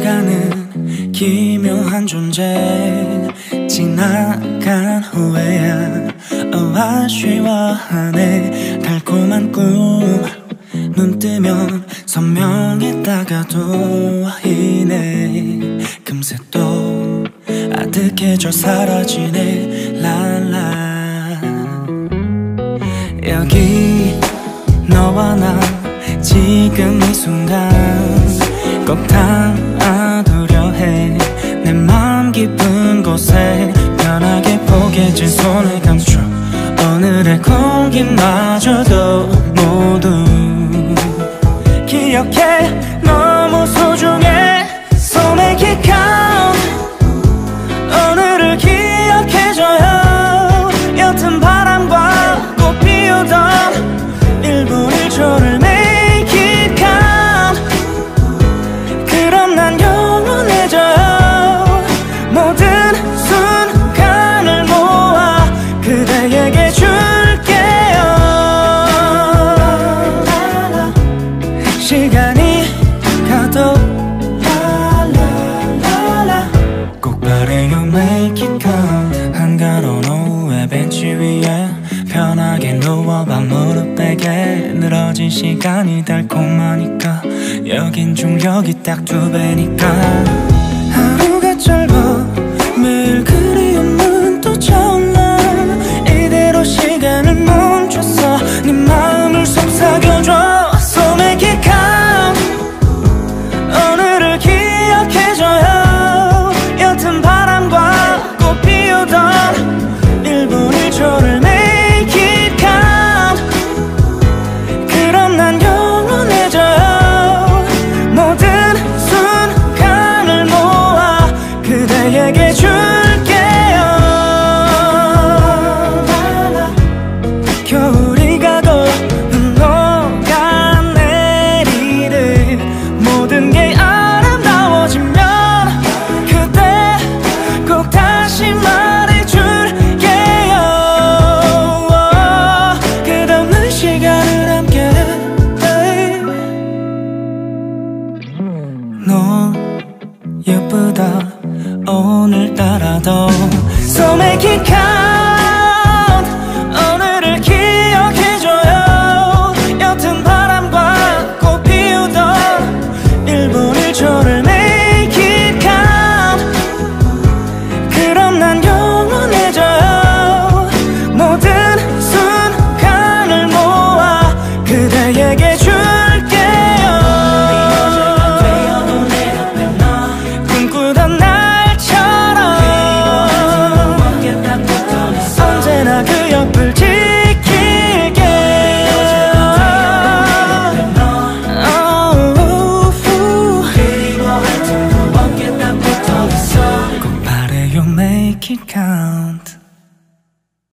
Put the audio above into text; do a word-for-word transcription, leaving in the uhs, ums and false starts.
시간은 기묘한 존재. 지나간 후에야 어, 아쉬워하네. 달콤한 꿈 눈 뜨면 선명했다가도 희네. 금세 또 아득해져 사라지네. 랄라. 여기 너와 나 지금 이 순간 꼭 닿아두려 해. 내 맘 깊은 곳에 편하게 포개진 손을 감춰. 오늘의 공기마저도 모두 기억해. 너무 소중해. So make it count. 오늘을 기억해줘요. 옅은 바람과 꽃 피우던 일 분 일 초를 make it count. 그럼 난 영원해져요. 모든 순간을 모아 그대에게 줄게요. 시간이 가도 꼭 바래요 make it count. 한가로운 오후에 벤치 위에 편하게 누워봐. 무릎 베개 늘어진 시간이 달콤하니까 여긴 중력이 딱 두 배니까. 하루가 짧아 매일 그리움은 또 차올라. 이대로 시간을 멈췄어. 네 마음을 속삭여줘. So make it count. 오늘을 기억해줘요. 옅은 바람과 꽃 피우던 일 분 일 초를 make it count. 그럼 난 영원해져요. 모든 순간을 모아 그대에게 줄게요. 겨울이 가고 눈 녹아내리듯 모든 게 아름다워지면 그때 꼭 다시 말해줄게요. 끝없는 시간을 함께. 너 예쁘다 오늘따라도. So make it count. 오늘을 기억해줘요. 옅은 바람과 꽃 피우던 일 분 일 초를 make it count. 그럼 난 영원해져요. 모든 순간을 모아 그대에게 줄게요. 꿈꾸던 날처럼 언제나 그 옆을 지킬게. 꼭 바래요 make it count.